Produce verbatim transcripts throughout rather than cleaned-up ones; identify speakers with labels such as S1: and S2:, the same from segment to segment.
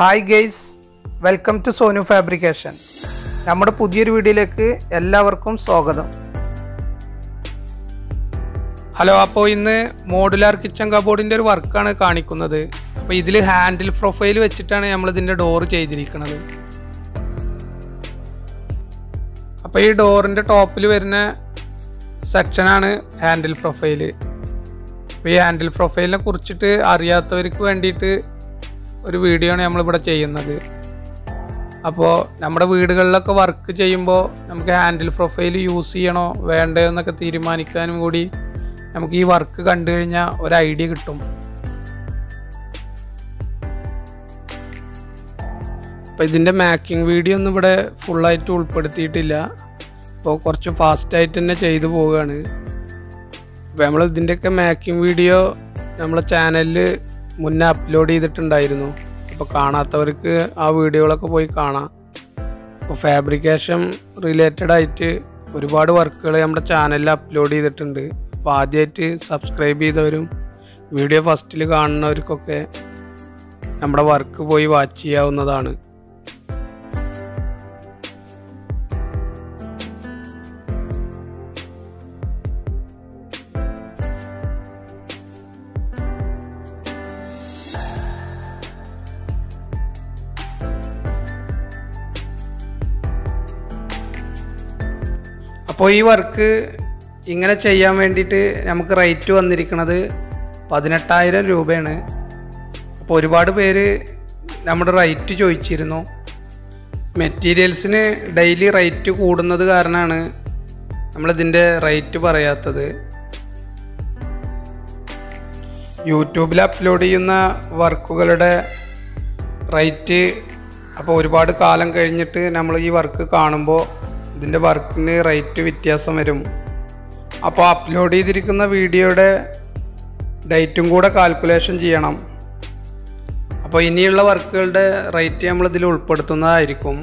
S1: Hi guys, welcome to Sonu Fabrication. നമ്മുടെ പുതിയൊരു വീഡിയോയിലേക്ക് എല്ലാവർക്കും സ്വാഗതം. ഹലോ, അപ്പോൾ ഇന്ന് മോഡുലാർ കിച്ചൺ കബോർഡിന്റെ ഒരു വർക്കാണ് കാണിക്കുന്നത്. അപ്പോൾ ഇതിൽ ഹാൻഡിൽ പ്രൊഫൈൽ വെച്ചിട്ടാണ് നമ്മൾ ഇതിന്റെ ഡോർ ചെയ്തിരിക്കുന്നത്. അപ്പോൾ ഈ ഡോറിന്റെ ടോപ്പിൽ വരുന്ന സെക്ഷനാണ് ഹാൻഡിൽ പ്രൊഫൈൽ. അപ്പോൾ ഈ ഹാൻഡിൽ പ്രൊഫൈലിനെ കുറിച്ചിട്ട് അറിയാത്തവർക്ക് വേണ്ടിയിട്ട് ഒരു വീഡിയോ ആണ് നമ്മളിവിടെ ചെയ്യുന്നത്. അപ്പോൾ നമ്മുടെ വീടുകളിലൊക്കെ വർക്ക് ചെയ്യുമ്പോൾ നമുക്ക് ഹാൻഡിൽ പ്രൊഫൈൽ യൂസ് ചെയ്യണോ വേണ്ടയോ എന്നൊക്കെ തീരുമാനിക്കാനും കൂടി നമുക്ക് ഈ വർക്ക് കണ്ടു കഴിഞ്ഞാൽ ഒരു ഐഡിയ കിട്ടും. അപ്പോൾ ഇതിൻ്റെ മേക്കിംഗ് വീഡിയോ ഒന്നും ഇവിടെ ഫുള്ളായിട്ട് ഉൾപ്പെടുത്തിയിട്ടില്ല. അപ്പോൾ കുറച്ച് ഫാസ്റ്റായിട്ട് തന്നെ ചെയ്തു പോവുകയാണ്. അപ്പോൾ നമ്മൾ ഇതിൻ്റെയൊക്കെ മേക്കിംഗ് വീഡിയോ നമ്മളെ ചാനലിൽ മുന്നേ അപ്ലോഡ് ചെയ്തിട്ടുണ്ടായിരുന്നു. അപ്പോൾ കാണാത്തവർക്ക് ആ വീഡിയോകളൊക്കെ പോയി കാണാം. അപ്പോൾ ഫാബ്രിക്കേഷൻ റിലേറ്റഡ് ആയിട്ട് ഒരുപാട് വർക്കുകൾ നമ്മുടെ ചാനലിൽ അപ്ലോഡ് ചെയ്തിട്ടുണ്ട്. അപ്പോൾ ആദ്യമായിട്ട് സബ്സ്ക്രൈബ് ചെയ്തവരും വീഡിയോ ഫസ്റ്റിൽ കാണുന്നവർക്കൊക്കെ നമ്മുടെ വർക്ക് പോയി വാച്ച് ചെയ്യാവുന്നതാണ്. അപ്പോൾ ഈ വർക്ക് ഇങ്ങനെ ചെയ്യാൻ വേണ്ടിയിട്ട് നമുക്ക് റേറ്റ് വന്നിരിക്കുന്നത് പതിനെട്ടായിരം രൂപയാണ്. അപ്പോൾ ഒരുപാട് പേര് നമ്മുടെ റേറ്റ് ചോദിച്ചിരുന്നു. മെറ്റീരിയൽസിന് ഡെയിലി റേറ്റ് കൂടുന്നത് കാരണമാണ് നമ്മളിതിൻ്റെ റേറ്റ് പറയാത്തത്. യൂട്യൂബിൽ അപ്ലോഡ് ചെയ്യുന്ന വർക്കുകളുടെ റേറ്റ് അപ്പോൾ ഒരുപാട് കാലം കഴിഞ്ഞിട്ട് നമ്മൾ ഈ വർക്ക് കാണുമ്പോൾ ഇതിൻ്റെ വർക്കിന് റേറ്റ് വ്യത്യാസം വരും. അപ്പോൾ അപ്ലോഡ് ചെയ്തിരിക്കുന്ന വീഡിയോയുടെ ഡേറ്റും കൂടെ കാൽക്കുലേഷൻ ചെയ്യണം. അപ്പോൾ ഇനിയുള്ള വർക്കുകളുടെ റേറ്റ് നമ്മളിതിൽ ഉൾപ്പെടുത്തുന്നതായിരിക്കും.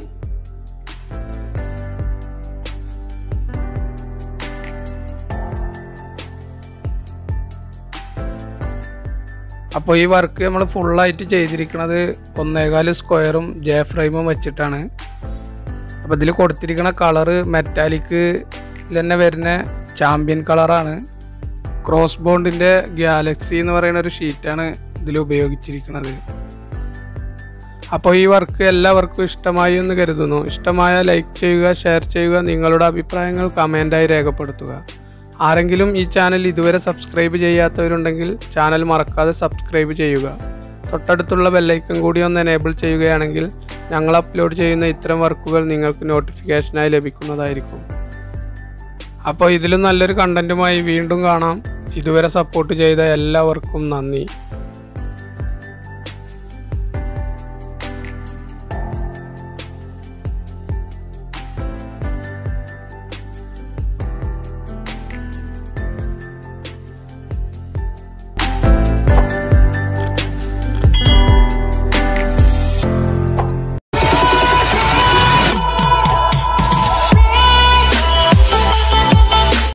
S1: അപ്പോൾ ഈ വർക്ക് നമ്മൾ ഫുള്ളായിട്ട് ചെയ്തിരിക്കുന്നത് ഒന്നേകാല് സ്ക്വയറും ജെ ഫ്രെയിമും വെച്ചിട്ടാണ്. അപ്പോൾ ഇതിൽ കൊടുത്തിരിക്കുന്ന കളറ് മെറ്റാലിക് തന്നെ വരുന്ന ചാമ്പ്യൻ കളറാണ്. ക്രോസ് ബോണ്ടിൻ്റെ ഗാലക്സി എന്ന് പറയുന്ന ഒരു ഷീറ്റാണ് ഇതിൽ ഉപയോഗിച്ചിരിക്കുന്നത്. അപ്പോൾ ഈ വർക്ക് എല്ലാവർക്കും ഇഷ്ടമായി എന്ന് കരുതുന്നു. ഇഷ്ടമായ ലൈക്ക് ചെയ്യുക, ഷെയർ ചെയ്യുക, നിങ്ങളുടെ അഭിപ്രായങ്ങൾ കമൻ്റായി രേഖപ്പെടുത്തുക. ആരെങ്കിലും ഈ ചാനൽ ഇതുവരെ സബ്സ്ക്രൈബ് ചെയ്യാത്തവരുണ്ടെങ്കിൽ ചാനൽ മറക്കാതെ സബ്സ്ക്രൈബ് ചെയ്യുക. തൊട്ടടുത്തുള്ള ബെല്ലൈക്കൺ കൂടി ഒന്ന് എനേബിൾ ചെയ്യുകയാണെങ്കിൽ ഞങ്ങൾ അപ്ലോഡ് ചെയ്യുന്ന ഇത്തരം വർക്കുകൾ നിങ്ങൾക്ക് നോട്ടിഫിക്കേഷനായി ലഭിക്കുന്നതായിരിക്കും. അപ്പോൾ ഇതിലും നല്ലൊരു കണ്ടൻറ്റുമായി വീണ്ടും കാണാം. ഇതുവരെ സപ്പോർട്ട് ചെയ്ത എല്ലാവർക്കും നന്ദി.